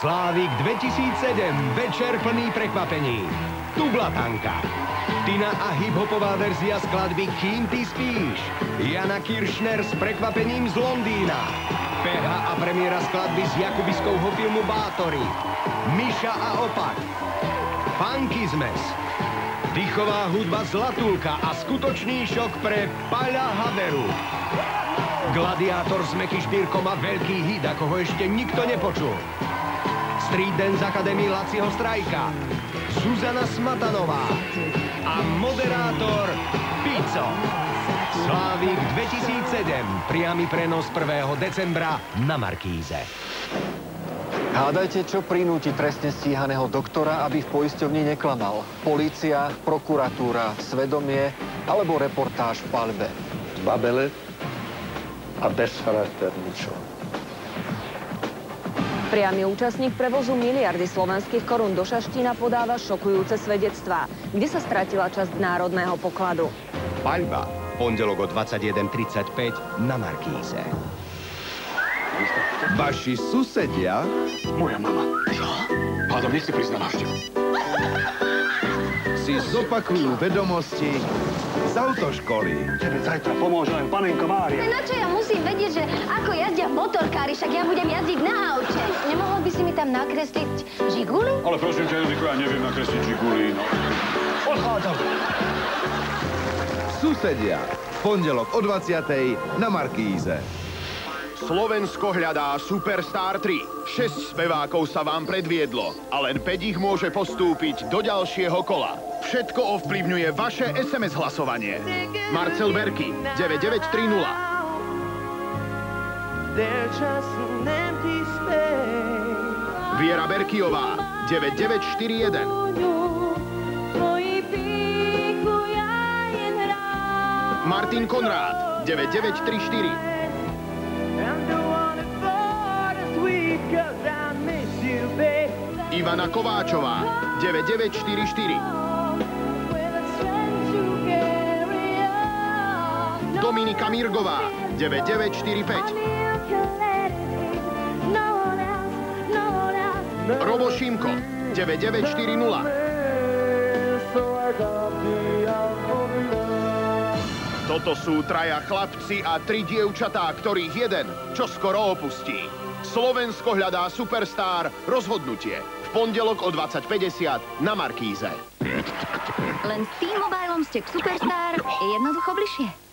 Slávik 2007, večer plný prekvapení. Tublatanka. Tina a hip-hopová verzia skladby Kým ty spíš. Jana Kiršner s prekvapením z Londýna. PH a premiéra skladby z Jakubiskovho filmu Bátory. Miša a opak. Funky zmes. Dýchová hudba Zlatulka a skutočný šok pre Paľa Haberu. Gladiátor s Meky Špírkom a veľký hit, ako ho ešte nikto nepočul. Street Dance Academy Laciho Strajka. Zuzana Smatanová. A moderátor Pico. Slávik 2007. Priamy prenos 1. decembra na Markíze. Hádajte, čo prinúti trestne stíhaného doktora, aby v poisťovni neklamal. Polícia, prokuratúra, svedomie alebo reportáž v paľbe. Babele a bezcharakterný čo. Priamy účastník prevozu miliardy slovenských korún do Šaštína podáva šokujúce svedectvá, kde sa stratila časť národného pokladu. Paľba. Pondelok o 21:35 na Markíze. Vaši susedia... Moja mama. Čo? Hádam, nech si prizná návštevu. Si zopakujú vedomosti z autoškoly. Tebe zajtra pomôže len panenka Mária. Na čo ja musím vedieť, že ako jazdia motorkári, však ja budem jazdiť na aute. Nemohol by si mi tam nakresliť žiguli? Ale prosím ťa, Joziko, ja neviem nakresliť žiguli, no. Odchádzam. Susedia. Pondelok o 20:00 na Markíze. Slovensko hľadá Superstar 3. 6 spevákov sa vám predviedlo a len 5 ich môže postúpiť do ďalšieho kola. Všetko ovplyvňuje vaše SMS hlasovanie. Marcel Berky 9930. Viera Berkyová 9941. Martin Konrád 9934. Ivana Kováčová 9944. Dominika Mirgová 9945. Robo Šimko 9940. Toto sú traja chlapci a 3 dievčatá, ktorých jeden čoskoro opustí. Slovensko hľadá Superstar rozhodnutie. V pondelok o 20:50 na Markíze. Len s T-Mobilom ste k Superstar jednoducho bližšie.